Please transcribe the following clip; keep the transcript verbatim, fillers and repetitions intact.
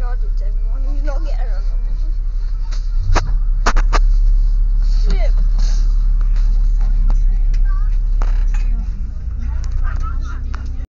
charge it to everyone who's not getting on them.